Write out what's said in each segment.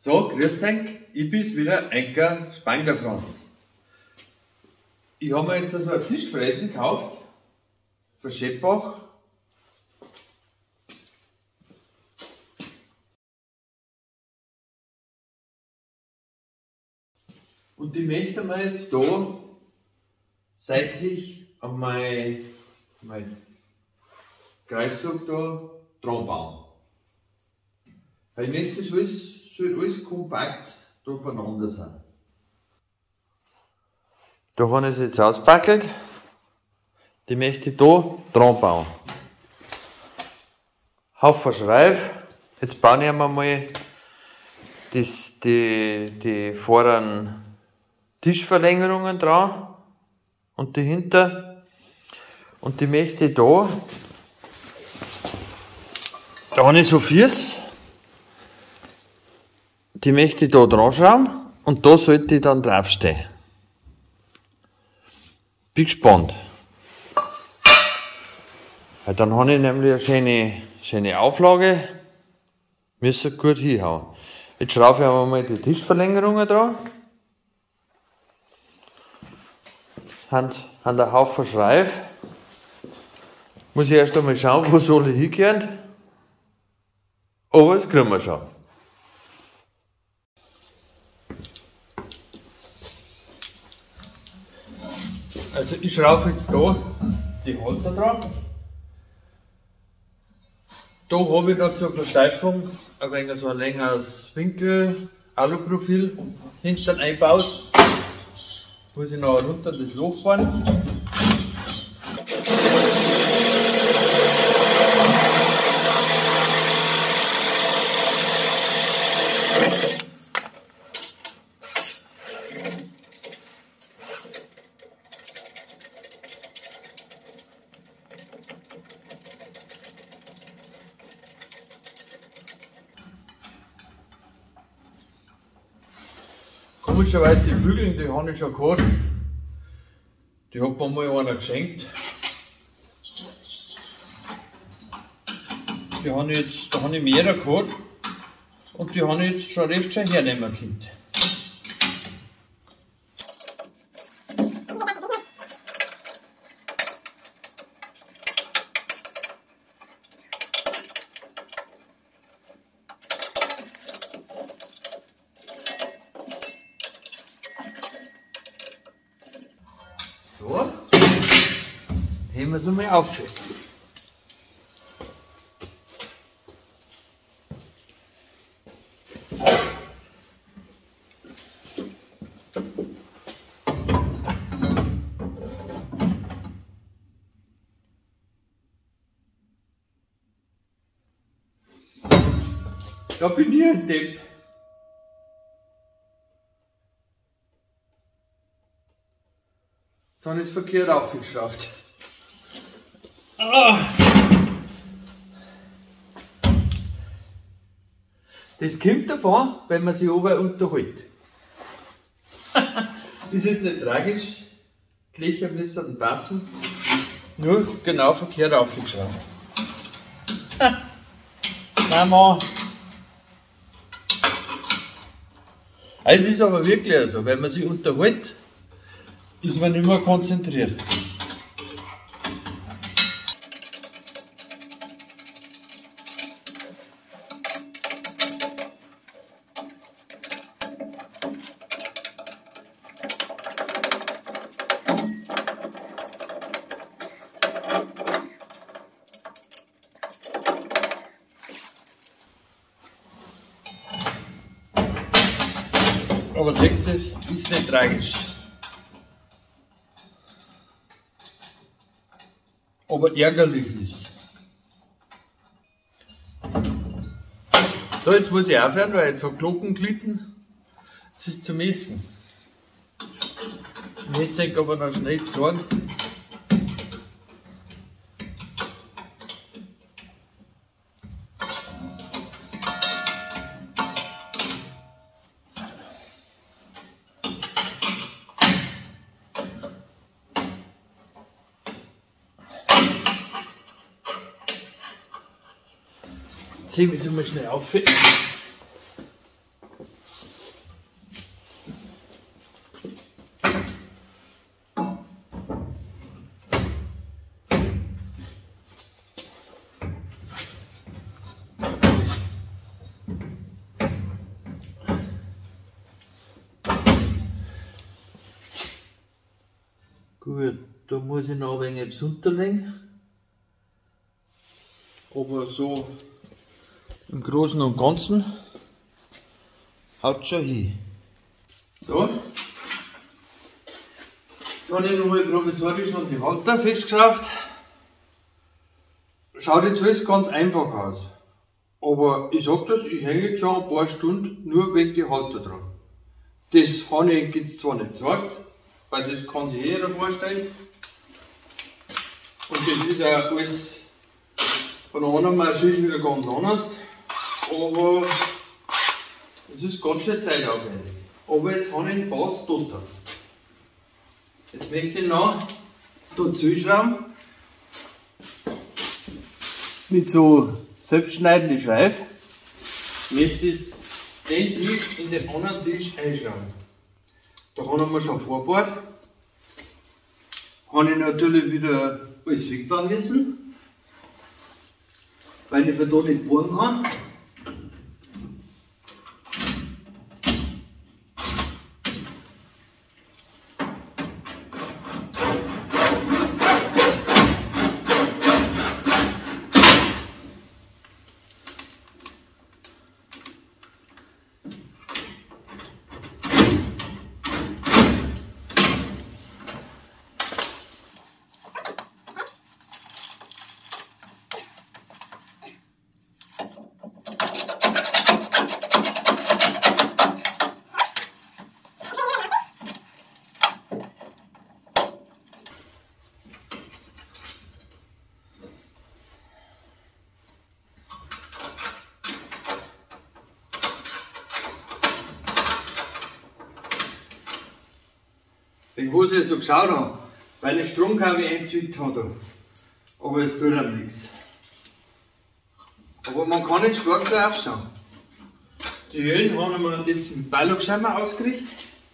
So, grüß euch, ich bin's wieder, Enker Spangler Franz. Ich habe mir jetzt so ein Tischfräsen gekauft, von Scheppach. Und die möchte man jetzt da seitlich an mein Kreissack da dran bauen. Weil ich möchte, das soll alles kompakt da beieinander sein. Da habe ich es jetzt ausgepackelt. Die möchte ich da dran bauen. Haufen Schreif. Jetzt baue ich einmal die vorderen Tischverlängerungen dran und die hinter. Und die möchte ich da habe ich so Füße. Die möchte ich da dran schrauben und da sollte ich dann draufstehen. Bin gespannt. Weil dann habe ich nämlich eine schöne Auflage. Müsste gut hinhauen. Jetzt schraube ich aber mal die Tischverlängerungen dran. Haben ein Haufen Schreif. Muss ich erst einmal schauen, wo sie alle hingehören. Aber das kriegen wir schon. Also ich schraube jetzt da die Halter drauf. Da habe ich noch zur Versteifung ein wenig so ein längeres Winkel Aluprofil hinten einbaut. Muss ich noch runter das Loch fahren. Komischerweise die Bügel, die habe ich schon gehabt. Die hat mir mal einer geschenkt. Die habe ich da habe ich mehrere gehabt. Und die habe ich jetzt schon recht schön hernehmen können. So, heben wir sie mal auf. Da bin ich ein Depp. Jetzt habe ich es verkehrt aufgeschraubt. Das kommt davon, wenn man sich oben unterhält. Ist jetzt nicht tragisch. Die Löcher müssen passen. Nur genau verkehrt aufgeschraubt. Nein, Mann. Es ist aber wirklich so, wenn man sich unterhält, ist man nicht mehr konzentriert. Aber seht ihr, es ist nicht tragisch. Aber ärgerlich ist. So, jetzt muss ich aufhören, weil jetzt hat Glocken gelitten. Es ist zum Essen. Ich hätte es aber noch schnell gesagt. Jetzt hebe ich sie mal schnell auf. Gut, da muss ich noch ein wenig etwas unterlegen. Aber so im Großen und Ganzen haut schon hin. So. Jetzt habe ich nochmal provisorisch an die Halter festgeschraubt. Schaut jetzt alles ganz einfach aus. Aber ich sag das, ich hänge jetzt schon ein paar Stunden nur wegen die Halter dran. Das habe ich jetzt zwar nicht gezeigt, weil das kann sich jeder vorstellen. Und das ist auch alles von einer Maschine wieder ganz anders. Aber es ist ganz schön zeitaufwendig. Aber jetzt habe ich ihn fast tot. Jetzt möchte ich noch da zuschrauben mit so selbstschneidenden Schleifen. Möchte ich den Tisch in den anderen Tisch einschrauben. Da haben wir schon vorgebaut. Habe ich natürlich wieder alles wegbauen müssen, weil ich für da nicht bohren kann. Wegen was ich so geschaut habe, weil ich Stromkabel eingezwickt habe. Aber es tut einem nichts. Aber man kann nicht stark drauf schauen. Die Höhen haben wir jetzt mit Beilagescheimer ausgerichtet.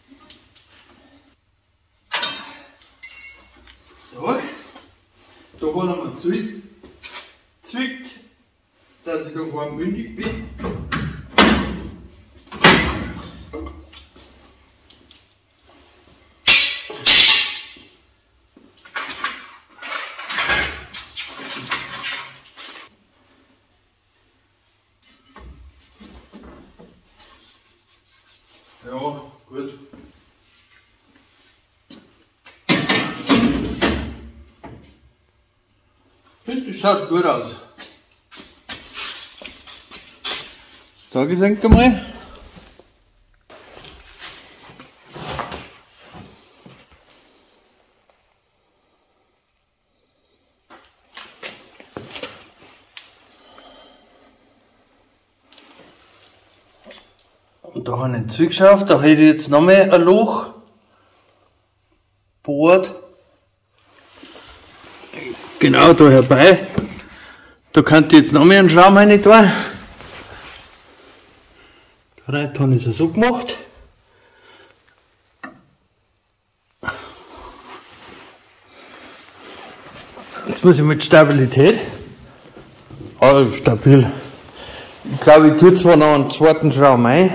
So, da haben wir gezwickt, dass ich da vorne mündig bin. Ja, gut. Ich finde, das schaut gut aus. Sag ich es einmal. Und da habe ich einen zugeschafft, da hätte ich jetzt noch mal ein Loch bohrt. Genau da herbei. Da könnte ich jetzt noch mehr einen Schrauben rein tun. Heute habe ich es so gemacht. Jetzt muss ich mit Stabilität. Oh, stabil. Ich glaube, ich tue zwar noch einen zweiten Schrauben ein.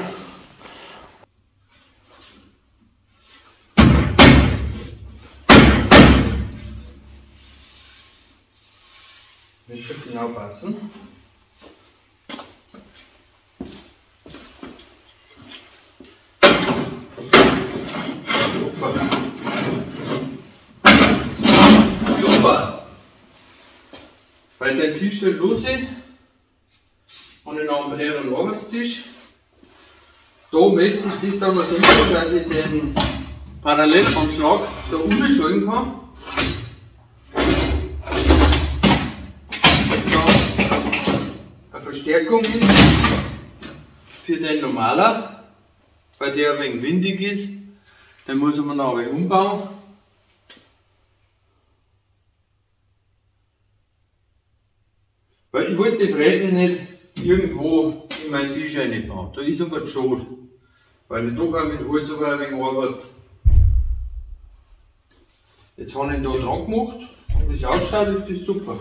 Müsste genau passen. Super. Super. Weil der Tisch steht los ist und ich noch einen leeren Arbeitstisch. Da möchte ich das dann noch so machen, dass ich den Parallelanschlag da umschalten kann. Verstärkung ist für den normaler, weil der ein wenig windig ist, den muss man noch ein wenig umbauen. Weil ich wollte die Fräsen nicht irgendwo in meinen Tisch reinbauen, da ist aber schade, weil ich doch auch mit Holz aber ein wenig arbeite. Jetzt habe ich ihn da dran gemacht und wie es ausschaut, ist das super.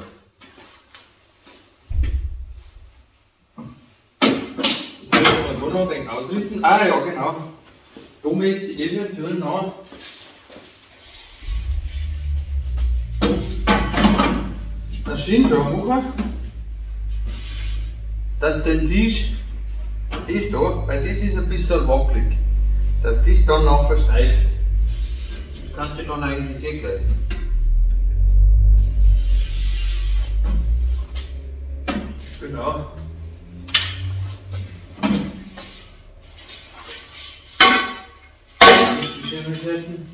Noch ein wenig ausrichten. Ah ja, genau. Da möchte ich eventuell noch Maschine dran machen, dass den Tisch, das da, weil das ist ein bisschen wackelig, dass das dann noch versteift. Das kann ich dann eigentlich eh gleich. Genau. Die schönen Seiten.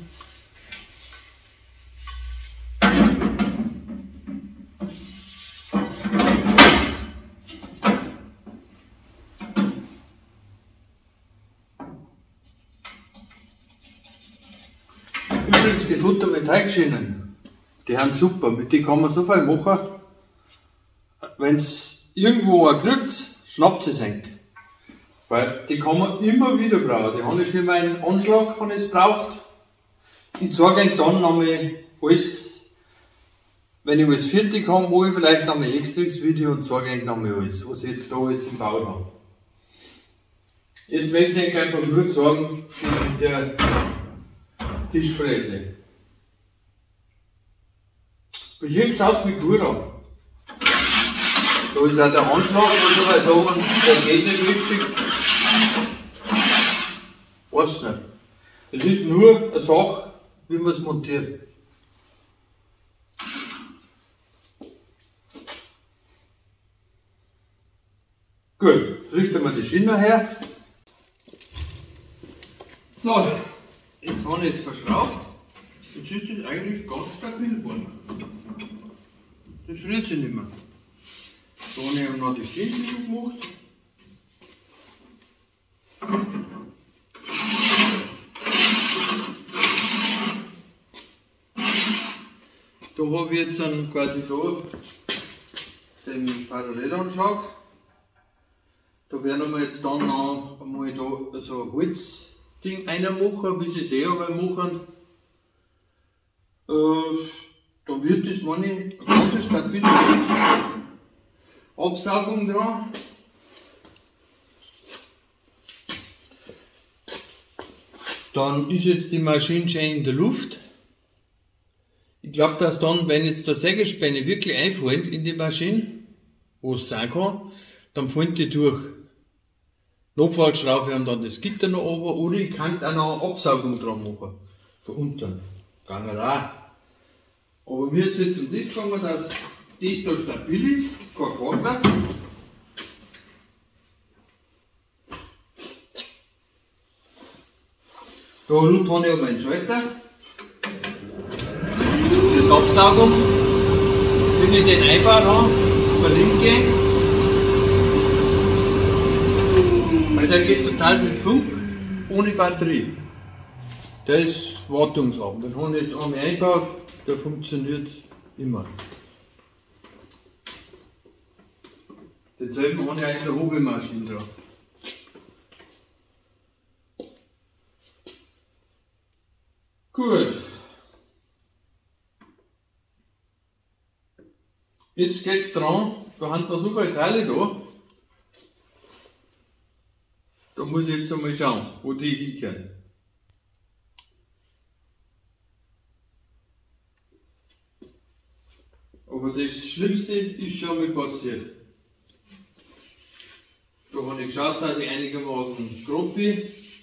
Übrigens die Photovoltaikschienen, die haben super, mit denen kann man so viel machen. Wenn es irgendwo ein kriegt, schnappt sie es. Weil die kann man immer wieder brauchen. Die habe ich für meinen Anschlag gebraucht. Ich zeige euch dann nochmal alles, wenn ich alles fertig habe, mache ich vielleicht nochmal ein extras Video und zeige euch nochmal alles, was ich jetzt da alles im Bau habe. Jetzt möchte ich euch einfach nur sagen, das mit der Tischfräse. Bestimmt schaut es gut an. Da ist auch der Anschlag, also weil sagen, der geht nicht richtig. Weiß nicht. Es ist nur eine Sache, wie man es montiert. Gut, richten wir die Schiene her. So, jetzt habe ich es verschraubt. Jetzt ist das eigentlich ganz stabil geworden. Das rührt sich nicht mehr. Da habe ich noch die Schienen gemacht. Da habe ich jetzt quasi da den Parallelanschlag. Da werden wir jetzt dann noch einmal da so ein Holzding reinmachen, wie sie es aber machen. Dann wird das meine ganz stabile Absaugung dran. Dann ist jetzt die Maschine schon in der Luft. Ich glaube, dass dann, wenn jetzt der Sägespäne wirklich einfällt in die Maschine, wo es sein kann, dann fallen die durch. Notfallschraufe haben dann das Gitter noch oben, oder ich kann auch noch eine Absaugung dran machen. Von unten. Kann man auch. Aber mir ist jetzt um das gegangen, dass das da stabil ist, kein Quadrat. Da unten habe ich auch meinen Schalter. Die Absaugung. Wenn ich den einbauen habe, verlinke. Weil der geht total mit Funk, ohne Batterie. Der ist wartungsarm. Den habe ich jetzt einmal eingebaut, der funktioniert immer. Denselben habe ich auch in der Hobelmaschine drauf. Gut. Jetzt geht es dran, da haben noch so viele Teile da. Da muss ich jetzt einmal schauen, wo die hinkommen. Aber das Schlimmste ist schon mal passiert. Da habe ich geschaut, dass ich einigermaßen grob bin.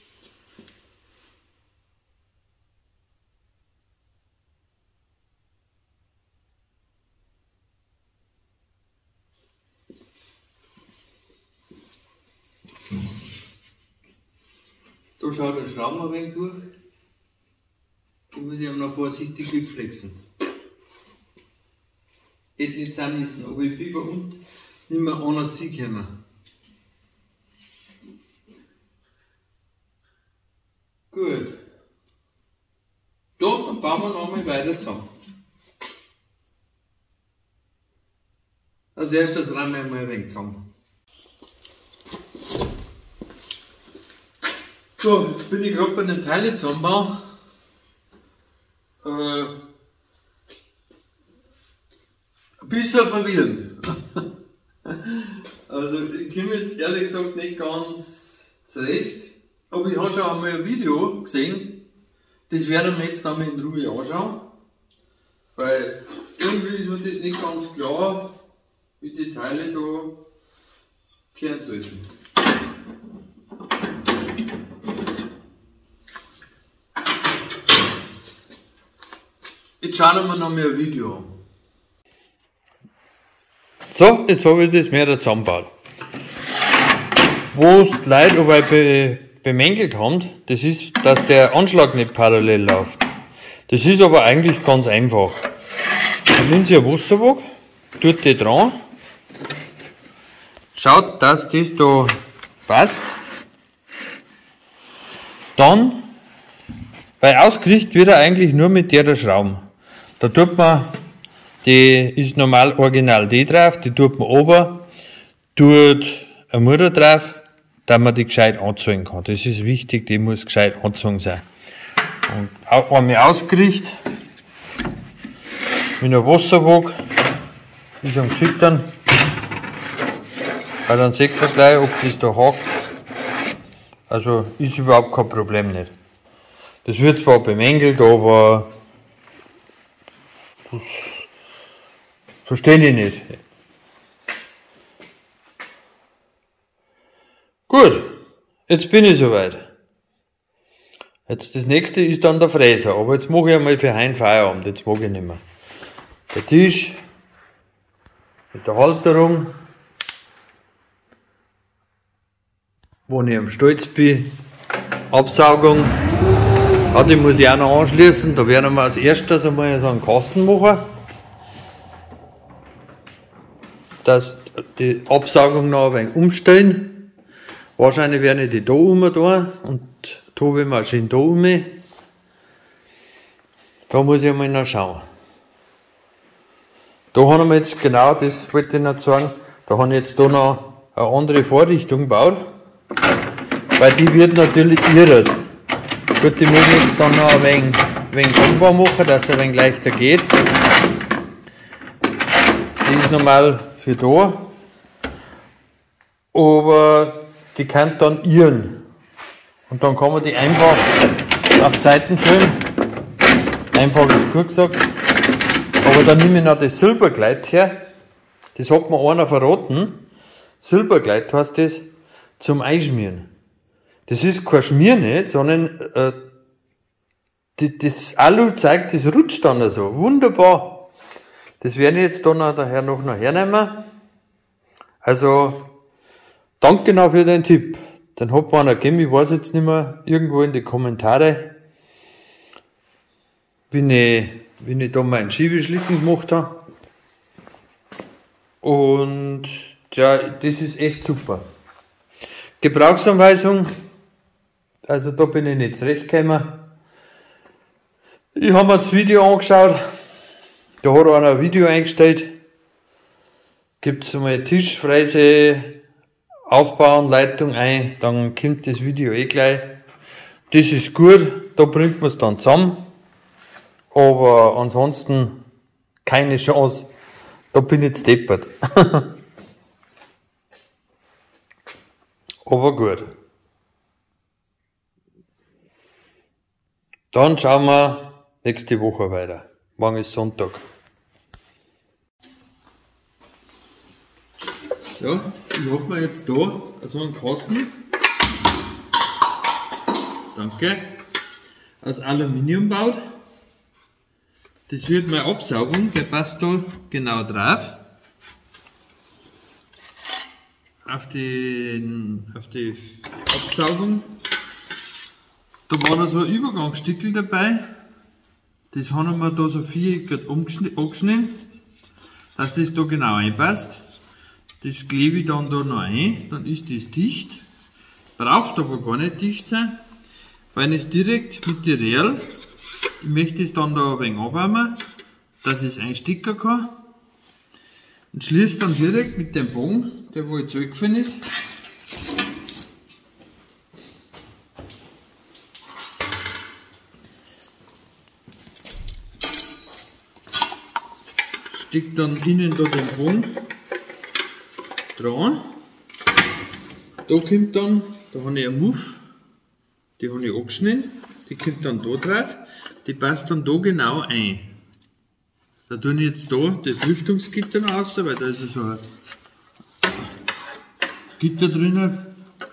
Da schaut der Schrauben ein wenig durch. Da muss ich noch vorsichtig wegflexen. Hätte nicht sein müssen, aber ich bin bei unten nicht mehr anders hingekommen. Gut. Da, dann bauen wir noch mal weiter zusammen. Als erstes räumen wir mal ein wenig zusammen. So, jetzt bin ich gerade bei den Teilen zusammenbauen. Ein bisschen verwirrend. Also ich komme jetzt ehrlich gesagt nicht ganz zurecht. Aber ich habe schon einmal ein Video gesehen. Das werden wir jetzt einmal in Ruhe anschauen. Weil irgendwie ist mir das nicht ganz klar, wie die Teile da kehren sollten. Jetzt schauen wir noch mal ein Video an. So, jetzt habe ich das mehr zusammengebaut. Was die Leute aber bemängelt haben, das ist, dass der Anschlag nicht parallel läuft. Das ist aber eigentlich ganz einfach. Dann nimmt ihr eine Wasserwaage, tut die dran, schaut, dass das da passt. Dann, weil ausgerichtet wird er eigentlich nur mit der Schrauben. Da tut man, die ist normal original die drauf, die tut man oben, tut eine Mutter drauf, dass man die gescheit anziehen kann. Das ist wichtig, die muss gescheit angezogen sein. Und auch einmal ausgerichtet, mit einer Wasserwaage, ist am Schüttern, weil dann sieht man gleich, ob das da hakt. Also ist überhaupt kein Problem nicht. Das wird zwar bemängelt, aber das verstehe ich nicht. Gut, jetzt bin ich soweit. Jetzt das nächste ist dann der Fräser, aber jetzt mache ich einmal für heute Feierabend, jetzt mag ich nicht mehr. Der Tisch mit der Halterung, wo ich am Stolz bin, Absaugung. Ja, die muss ich auch noch anschließen, da werden wir als erstes einmal so einen Kasten machen, dass die Absaugung noch ein wenig umstellen. Wahrscheinlich werde ich die da rum tun und tue ich mal schön da rum. Da muss ich einmal noch schauen. Da haben wir jetzt genau, das wollte ich noch sagen, da habe ich jetzt da noch eine andere Vorrichtung gebaut, weil die wird natürlich irrt. Gut, die muss ich jetzt dann noch ein wenig umbau machen, dass es ein wenig leichter geht. Die ist normal für da, aber die kann dann irren. Und dann kann man die einfach auf die Seiten schön, einfach ist gut gesagt. Aber dann nehme ich noch das Silbergleit her, das hat mir einer verraten. Silbergleit heißt das, zum Einschmieren. Das ist kein Schmier nicht, sondern das Alu-Zeug, das rutscht dann so. Wunderbar. Das werde ich jetzt dann nachher noch hernehmen. Also, danke noch für den Tipp. Dann hat man einer gegeben, ich weiß jetzt nicht mehr, irgendwo in die Kommentare, wie ich da meinen Schiebeschlitten gemacht habe. Und ja, das ist echt super. Gebrauchsanweisung, also da bin ich nicht zurechtgekommen. Ich habe mir das Video angeschaut, da hat einer ein Video eingestellt, gibt es einmal Tischfräse, Aufbauanleitung ein, dann kommt das Video eh gleich. Das ist gut, da bringt man es dann zusammen, aber ansonsten keine Chance, da bin ich jetzt deppert. Aber gut. Dann schauen wir nächste Woche weiter. Morgen ist Sonntag. So, ich habe mir jetzt da so einen Kasten. Danke. Aus Aluminium gebaut. Das wird meine Absaugung, der passt da genau drauf. Auf die Absaugung. Da war noch so ein Übergangsstickel dabei. Das haben wir da so viereckig angeschnitten, dass das da genau einpasst. Das klebe ich dann da noch ein, dann ist das dicht. Braucht aber gar nicht dicht sein, weil ich es direkt mit der Real, ich möchte es dann da ein wenig abwärmen, dass ich es einstecken kann. Und schließe dann direkt mit dem Bogen, der wo jetzt zurückgefallen ist. Stecke dann innen da den Bogen dran. Da kommt dann, da habe ich eine Muff, die habe ich angeschnitten, die kommt dann da drauf, die passt dann da genau ein. Da tue ich jetzt da das Lüftungsgitter noch raus, weil da ist so ein Gitter drinnen.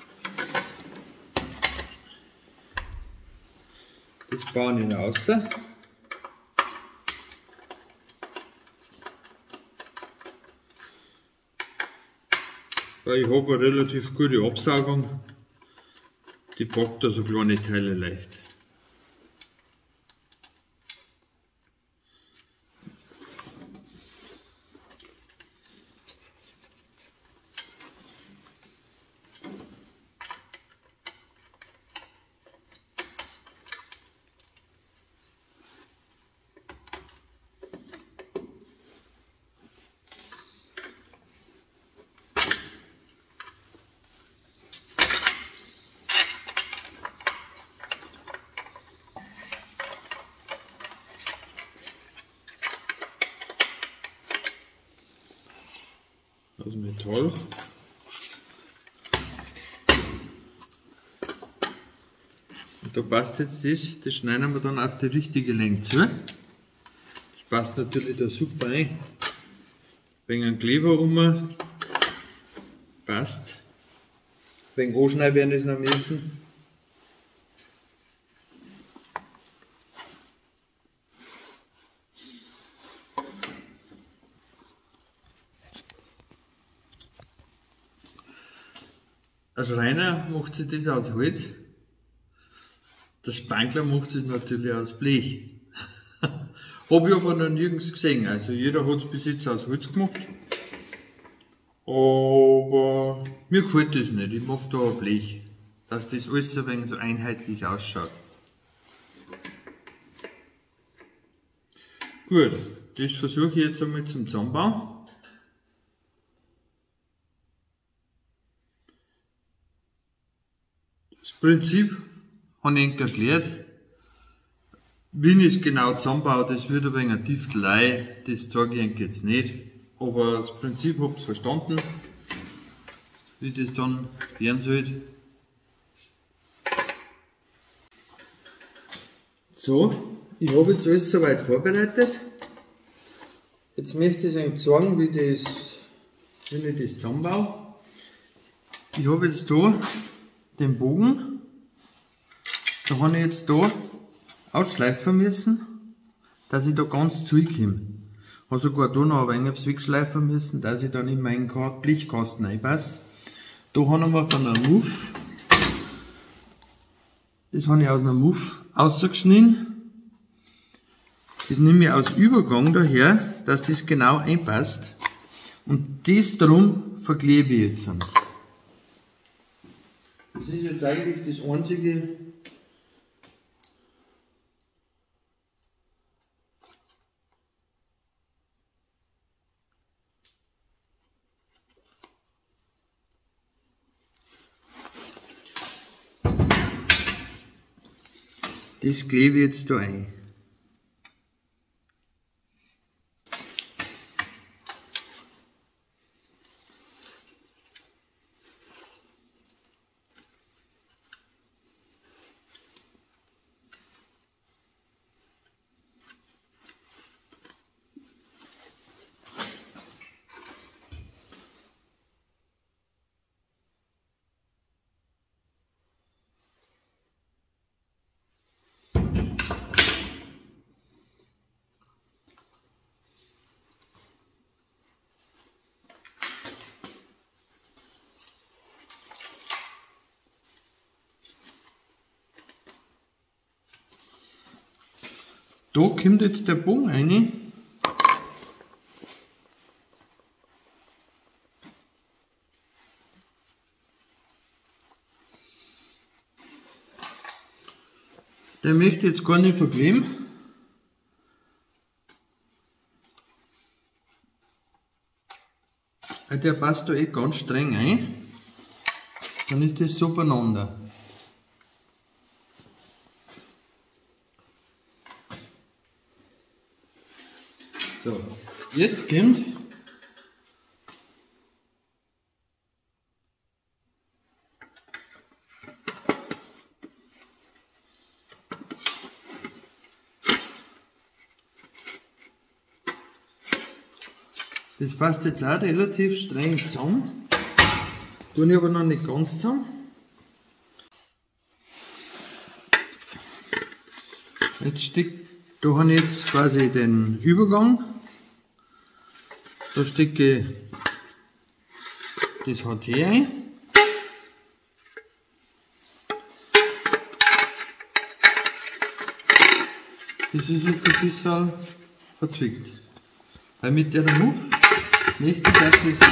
Das baue ich noch raus. Weil ich habe eine relativ gute Absaugung. Die packt da so kleine Teile leicht. Aus Metall. Und da passt jetzt das schneiden wir dann auf die richtige Länge zu. Das passt natürlich da super ein. Wegen einem Kleber rum passt. Wegen anschneiden werden wir es noch müssen. Ein Schreiner macht sich das aus Holz, der Spangler macht es natürlich aus Blech. Habe ich aber noch nirgends gesehen, also jeder hat es bis jetzt aus Holz gemacht. Aber mir gefällt das nicht, ich mag da ein Blech, dass das alles ein wenig so einheitlich ausschaut. Gut, das versuche ich jetzt einmal zum Zusammenbauen. Das Prinzip habe ich erklärt. Wie ich es genau zusammenbaue, das wird ein wenig eine Tüftelei, das zeige ich jetzt nicht. Aber das Prinzip habt ihr verstanden, wie das dann werden soll. So, ich habe jetzt alles soweit vorbereitet. Jetzt möchte ich euch zeigen, wie ich das zusammenbaue. Ich habe jetzt da den Bogen, da habe ich jetzt da ausschleifen müssen, dass ich da ganz zukomme. Ich habe sogar da noch ein wenig wegschleifen müssen, dass ich dann in meinen Blechkasten reinpasse. Da haben wir von einer Muff, das habe ich aus einer Muff rausgeschnitten. Das nehme ich aus Übergang daher, dass das genau einpasst. Und das drum verklebe ich jetzt. Das ist jetzt eigentlich das einzige, das klebe ich jetzt da ein. Da kommt jetzt der Bogen rein. Der möchte jetzt gar nicht verkleben. Der passt da ganz streng ein. Dann ist das so beieinander. So, jetzt kommt Das passt jetzt auch relativ streng zusammen. Tue ich aber noch nicht ganz zusammen. Da habe ich jetzt quasi den Übergang. Da stecke ich das HT ein. Das ist jetzt ein bisschen verzwickt. Weil mit der Muff möchte ich, dass das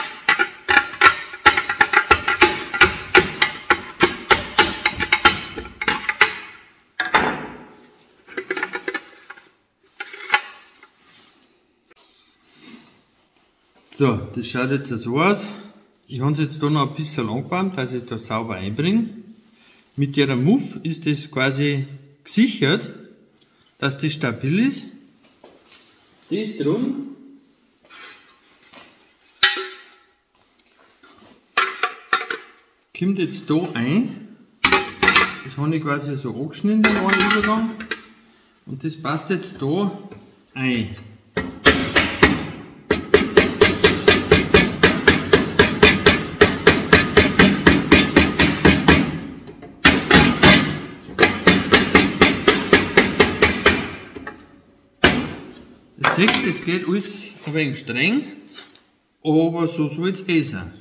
so, das schaut jetzt so aus. Ich habe es jetzt da noch ein bisschen angebaut, dass ich es da sauber einbringe. Mit der Muff ist das quasi gesichert, dass das stabil ist. Das drum kommt jetzt da ein. Das habe ich quasi so angeschnitten, den einen Übergang. Und das passt jetzt da ein. Jetzt seht ihr, es geht alles ein wenig streng, aber so soll es eh sein.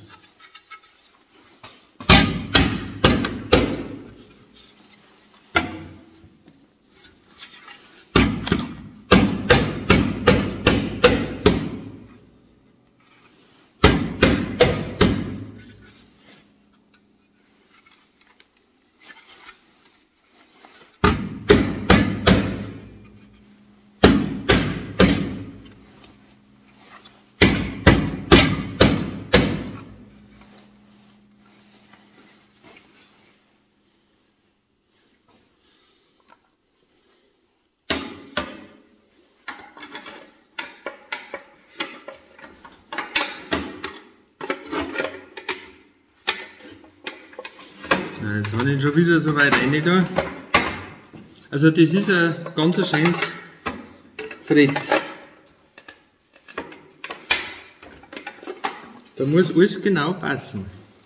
Jetzt habe ich schon wieder so weit rein da. Also das ist ein ganz schönes Brett. Da muss alles genau passen.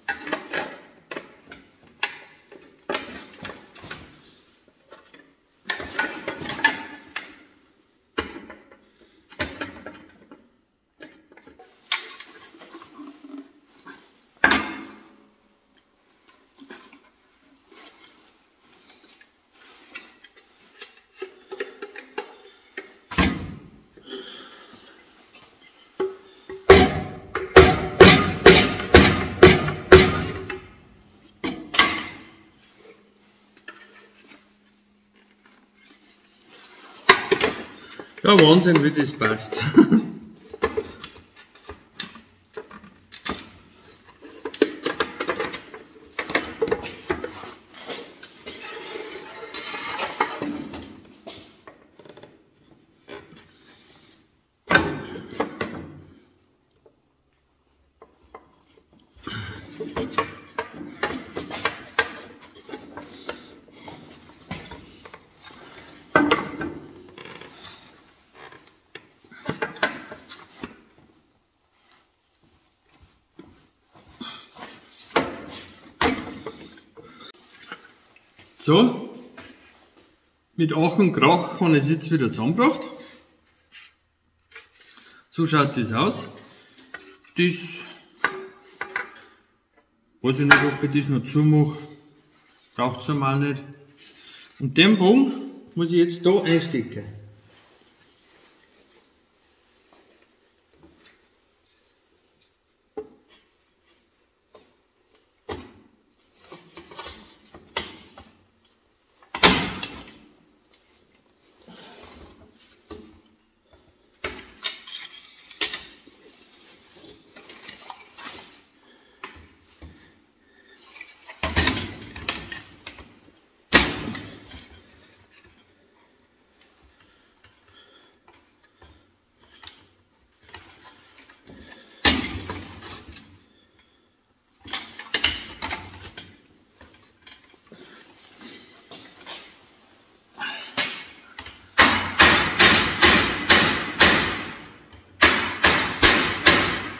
Ja, Wahnsinn, wie das passt. So, mit Ach und Krach habe ich es jetzt wieder zusammengebracht. So schaut das aus. Das weiß ich nicht, ob ich das noch zumache. Braucht es einmal nicht. Und den Bogen muss ich jetzt da einstecken.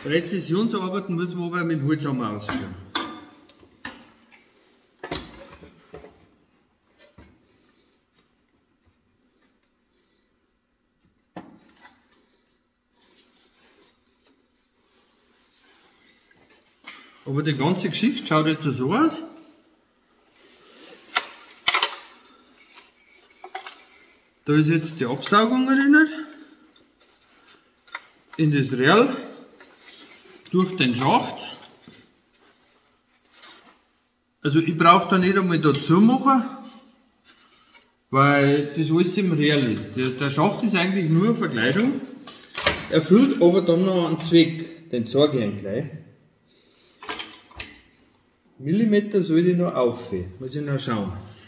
Präzisionsarbeiten muss man aber mit Holzhammer ausführen. Aber die ganze Geschichte schaut jetzt so aus. Da ist jetzt die Absaugung erinnert. In das Real. Durch den Schacht. Also ich brauche da nicht einmal dazu machen, weil das alles im Real ist. Der Schacht ist eigentlich nur eine Verkleidung, erfüllt aber dann noch einen Zweck, den zeige ich Ihnen gleich. Millimeter soll ich noch auf, muss ich noch schauen.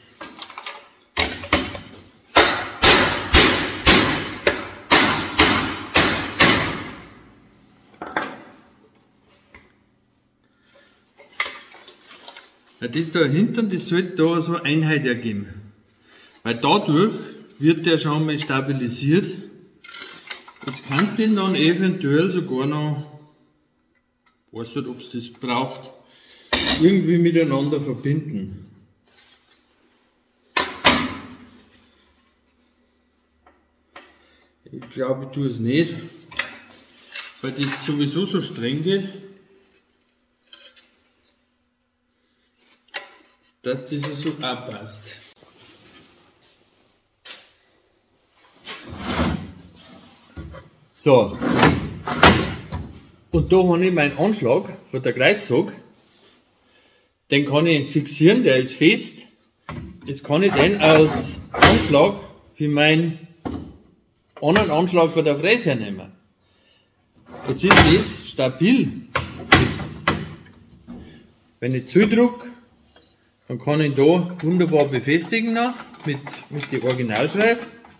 Das da hinten, das sollte da so Einheit ergeben. Weil dadurch wird der schon mal stabilisiert. Jetzt kann ich den dann eventuell sogar noch, ich weiß nicht, ob es das braucht, irgendwie miteinander verbinden. Ich glaube, ich tue es nicht, weil das sowieso so streng geht, dass das so abpasst. So, und da habe ich meinen Anschlag von der Kreissäge, den kann ich fixieren, der ist fest. Jetzt kann ich den als Anschlag für meinen anderen Anschlag von der Fräse nehmen. Jetzt ist das stabil. Wenn ich zudrücke, dann kann ich da wunderbar befestigen noch mit der Originalschleife.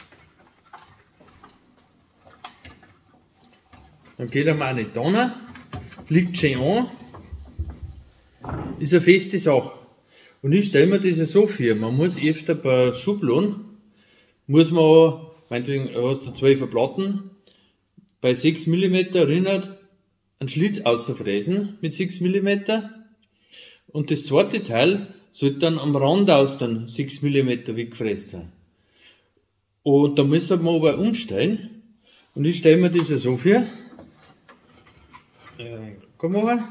Dann geht er mir auch nicht an, liegt schön an, ist eine feste Sache. Und ich stelle mir das so vor, man muss öfter bei Schubladen, muss man, meinetwegen hast du 12 Platten, bei 6 mm erinnert, einen Schlitz außerfräsen mit 6 mm. Und das zweite Teil sollte dann am Rand aus dann 6 mm weggefressen. Und da müssen wir aber umstellen. Und ich stelle mir das so vor. Komm mal.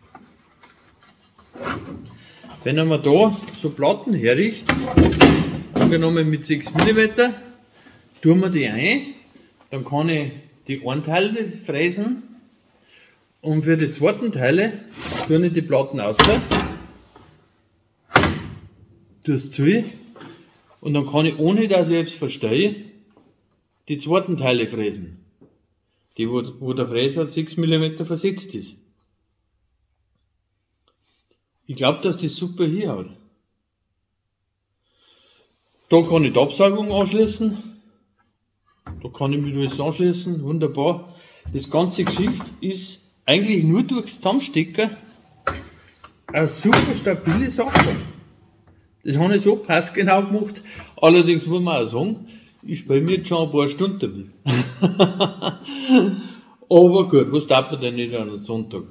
Wenn man da so Platten herrichtet, angenommen mit 6 mm, tun wir die ein, dann kann ich die einen Teile fräsen und für die zweiten Teile tue ich die Platten aus, tue es zu und dann kann ich, ohne dass ich jetzt verstehe, die zweiten Teile fräsen. Die, wo der Fräser 6 mm versetzt ist. Ich glaube, dass das super hier hat. Da kann ich die Absaugung anschließen. Da kann ich mit alles anschließen. Wunderbar. Das ganze Geschichte ist eigentlich nur durchs Zusammenstecken eine super stabile Sache. Das habe ich so passgenau gemacht. Allerdings muss man auch sagen, ich spiele mir jetzt schon ein paar Stunden damit. Aber gut, was darf man denn nicht an einem Sonntag?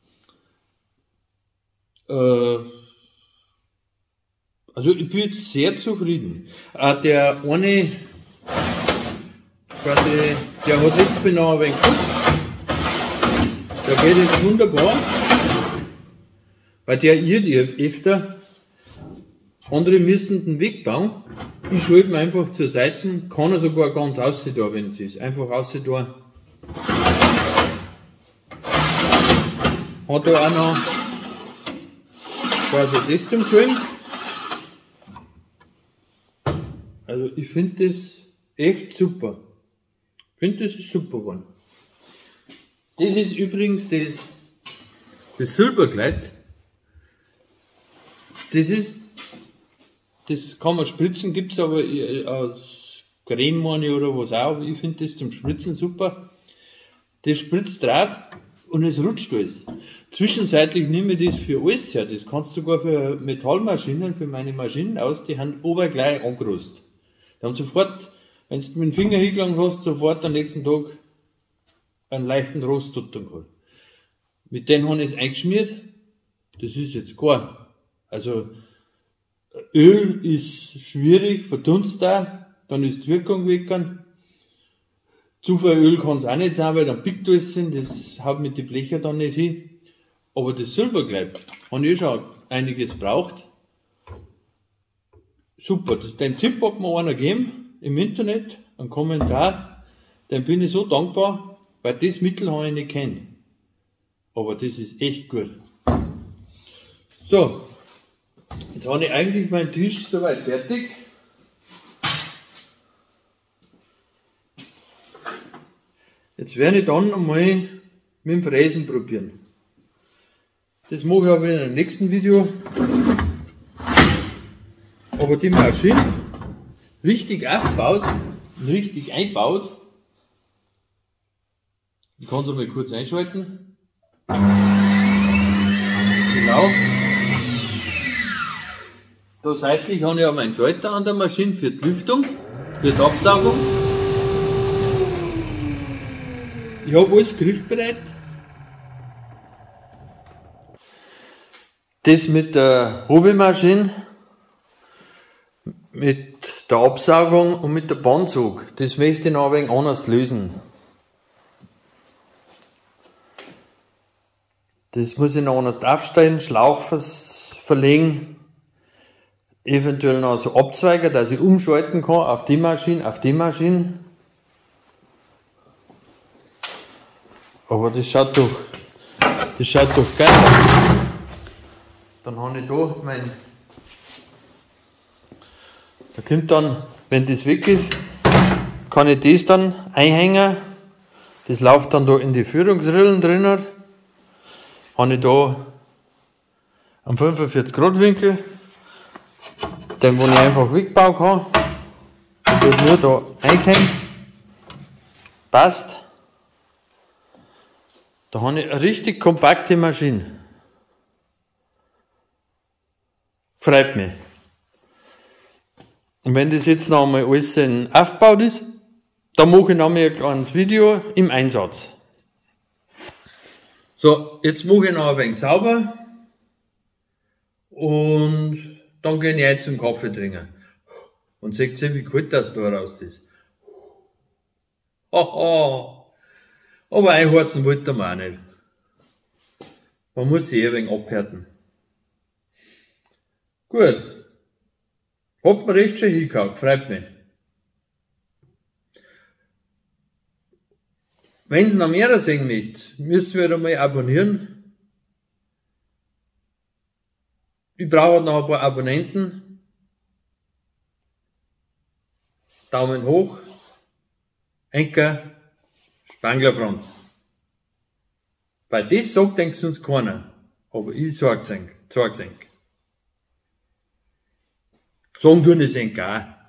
Also ich bin jetzt sehr zufrieden. Der eine, quasi, der hat jetzt genau ein wenig gekürzt. Der geht jetzt wunderbar. Weil der irrt öfter. Andere müssen den wegbauen. Ich schalte ihn einfach zur Seite, kann er sogar ganz aussehen da, wenn es ist. Einfach aussehen da. Hat er auch noch quasi das zum Schwimmen. Also ich finde das echt super. Ich finde das ist super geworden. Das ist übrigens das Silberkleid. Das kann man spritzen, gibt es aber aus Creme oder was auch, aber ich finde das zum Spritzen super. Das spritzt drauf und es rutscht alles. Zwischenzeitlich nehme ich das für alles her, das kannst du sogar für Metallmaschinen, für meine Maschinen aus, die haben obergleich angerostet. Die haben sofort, wenn du mit dem Finger hingelangt hast, sofort am nächsten Tag einen leichten Rost tut dann gehabt. Mit denen habe ich es eingeschmiert. Das ist jetzt gar. Also, Öl ist schwierig, verdunst da, dann ist die Wirkung weg. Zu viel Öl kann es auch nicht sein, weil dann pickt alles hin, das haut mit den Blecher dann nicht hin. Aber das Silberkleid, habe ich schon einiges gebraucht. Super, den Tipp hat mir einer gegeben, im Internet, einen Kommentar, den bin ich so dankbar, weil das Mittel habe ich nicht kennt. Aber das ist echt gut. So, jetzt habe ich eigentlich meinen Tisch soweit fertig. Jetzt werde ich dann einmal mit dem Fräsen probieren. Das mache ich aber in einem nächsten Video. Aber die Maschine richtig aufgebaut und richtig einbaut. Ich kann es einmal kurz einschalten. Genau. Da seitlich habe ich auch meinen Schalter an der Maschine für die Lüftung, für die Absaugung. Ich habe alles griffbereit. Das mit der Hobelmaschine, mit der Absaugung und mit der Bandsog, das möchte ich noch ein wenig anders lösen. Das muss ich noch anders aufstellen, Schlauch verlegen, eventuell noch so abzweigen, dass ich umschalten kann auf die Maschine, auf die Maschine. Aber das schaut doch geil aus. Dann habe ich da da kommt dann, wenn das weg ist, kann ich das dann einhängen. Das läuft dann da in die Führungsrillen drinnen. Habe ich da einen 45 Grad Winkel, den wo ich einfach wegbauen kann. Der wird nur da einhängen. Passt. Da habe ich eine richtig kompakte Maschine. Freut mich. Und wenn das jetzt noch einmal alles aufgebaut ist, dann mache ich noch mal ein kleines Video im Einsatz. So, jetzt mache ich noch ein wenig sauber und dann gehe ich jetzt zum Kaffee trinken. Und seht ihr, wie kalt das da raus ist. Haha. Aber einheizen wollte man auch nicht. Man muss sich ein wenig abhärten. Gut. Hat mir recht schön hingehauen, freut mich. Wenn ihr noch mehr sehen möchtet, müsst ihr einmal abonnieren. Ich brauche noch ein paar Abonnenten. Daumen hoch. Enker, Spangler Franz. Weil das sagt, denkt uns keiner. Aber ich sag's euch. Sagen tun es auch.